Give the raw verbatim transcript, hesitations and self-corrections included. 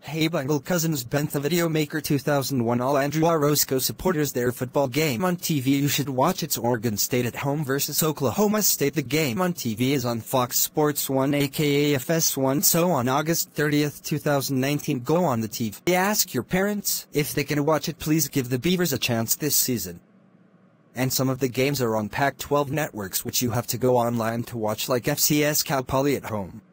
Hey Bungle Cousins Bentha Video Maker two thousand one All Andrew Orozco supporters their football game on T V you should watch it's Oregon State at home versus Oklahoma State. The game on T V is on Fox Sports one aka F S one, so on August thirtieth two thousand nineteen go on the T V. Ask your parents if they can watch it. Please give the Beavers a chance this season. And some of the games are on Pac twelve networks which you have to go online to watch, like F C S Cal Poly at home.